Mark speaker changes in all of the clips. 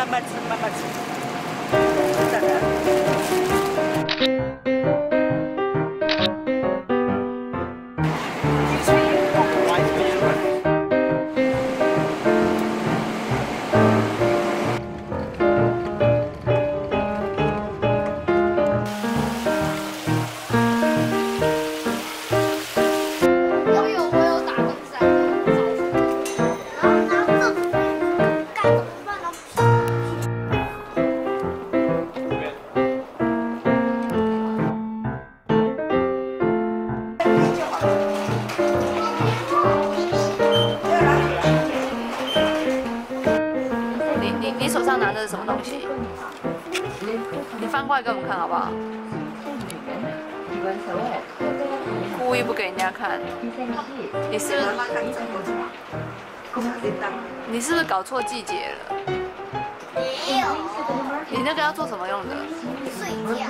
Speaker 1: 慢慢吃，慢慢吃。再来。
Speaker 2: 你手上拿的是什么东西？你翻过来给我们看好不好？故意不给人家看。你是不是搞错季节了？
Speaker 3: 没有。
Speaker 2: 你那个要做什么用的？
Speaker 3: 睡觉。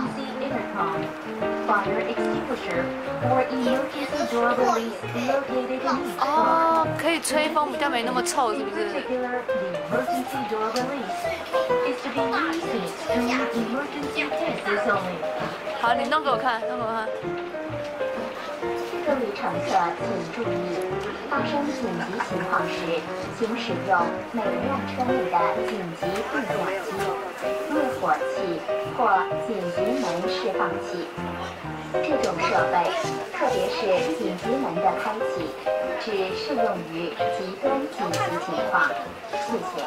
Speaker 2: 哦，可以吹风，比较没那么臭，是不是？好，你弄给我看，弄给我看。
Speaker 4: 各位乘客请注意，发生紧急情况时，请使用每辆车内的紧急对讲机、灭火器或紧急门释放器。这种设备，特别是紧急门的开启，只适用于极端紧急情况。谢谢。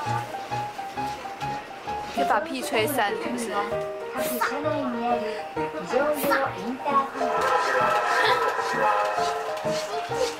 Speaker 2: 可以把屁吹散，是不是？
Speaker 4: 非常